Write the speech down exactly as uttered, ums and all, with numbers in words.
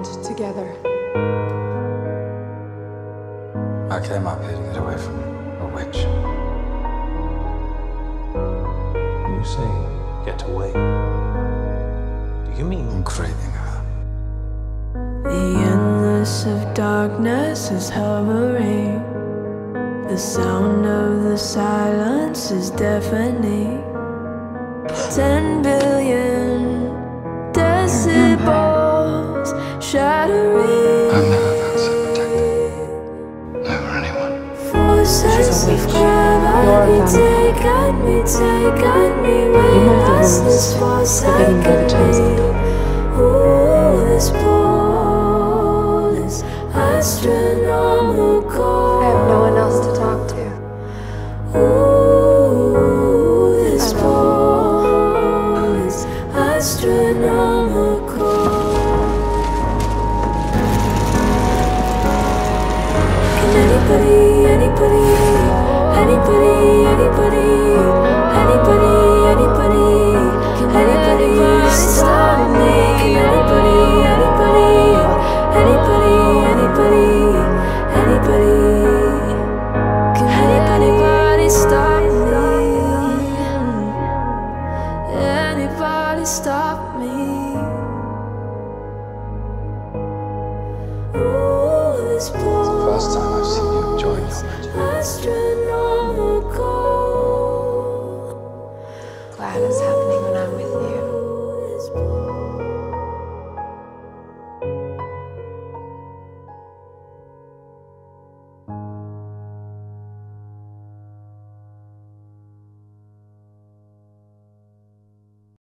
bond together. I came up here to get away from a witch. When you say get away, do you mean I'm craving her. The endless of darkness is hovering. The sound of the silence is deafening. Ten billion decibels shattering. I've never felt so protected over anyone. Forces of gravity take at me, take at me. Weightlessness forsaken me. Ooh, this ball is astronaut.